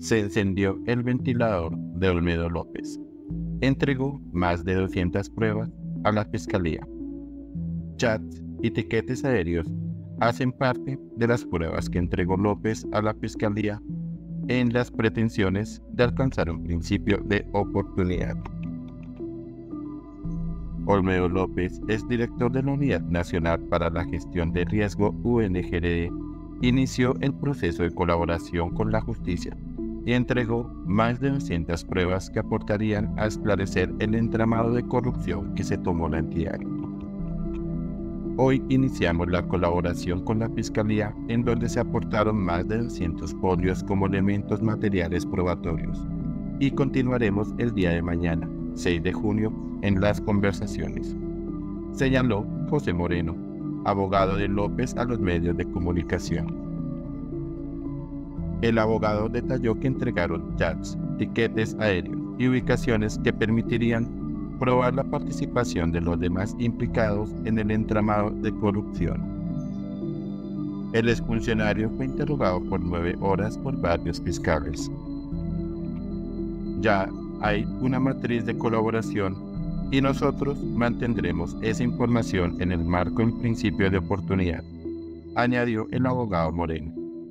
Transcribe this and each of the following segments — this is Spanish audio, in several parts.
se encendió el ventilador de Olmedo López. Entregó más de 200 pruebas a la Fiscalía. Chats y tiquetes aéreos hacen parte de las pruebas que entregó López a la Fiscalía en las pretensiones de alcanzar un principio de oportunidad. Olmedo López es director de la Unidad Nacional para la Gestión de Riesgo UNGRD. Inició el proceso de colaboración con la justicia y entregó más de 200 pruebas que aportarían a esclarecer el entramado de corrupción que se tomó la entidad. Hoy iniciamos la colaboración con la Fiscalía, en donde se aportaron más de 200 folios como elementos materiales probatorios, y continuaremos el día de mañana, 6 de junio, en las conversaciones, señaló José Moreno, abogado de López, a los medios de comunicación. El abogado detalló que entregaron chats, tiquetes aéreos y ubicaciones que permitirían probar la participación de los demás implicados en el entramado de corrupción. El exfuncionario fue interrogado por 9 horas por varios fiscales. Ya hay una matriz de colaboración y nosotros mantendremos esa información en el marco del principio de oportunidad, añadió el abogado Moreno.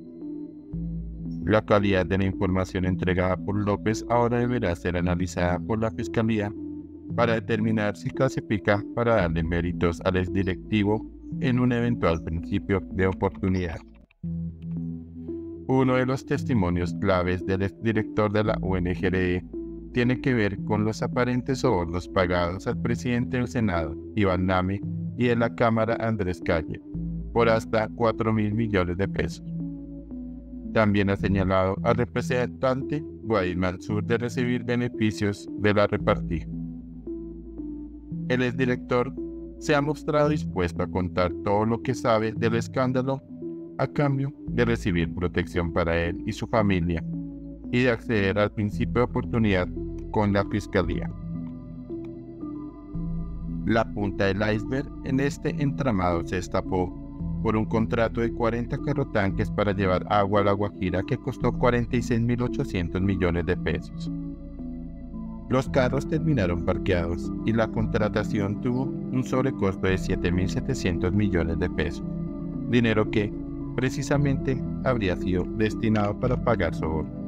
La calidad de la información entregada por López ahora deberá ser analizada por la Fiscalía para determinar si clasifica para darle méritos al exdirectivo en un eventual principio de oportunidad. Uno de los testimonios claves del exdirector de la UNGRD tiene que ver con los aparentes sobornos pagados al presidente del Senado, Iván Name, y de la Cámara, Andrés Calle, por hasta 4.000 millones de pesos. También ha señalado al representante Guaidó Mansur de recibir beneficios de la repartija. El exdirector se ha mostrado dispuesto a contar todo lo que sabe del escándalo a cambio de recibir protección para él y su familia y de acceder al principio de oportunidad con la Fiscalía. La punta del iceberg en este entramado se destapó por un contrato de 40 carrotanques para llevar agua a La Guajira que costó 46.800 millones de pesos. Los carros terminaron parqueados y la contratación tuvo un sobrecosto de 7.700 millones de pesos, dinero que precisamente habría sido destinado para pagar soborno.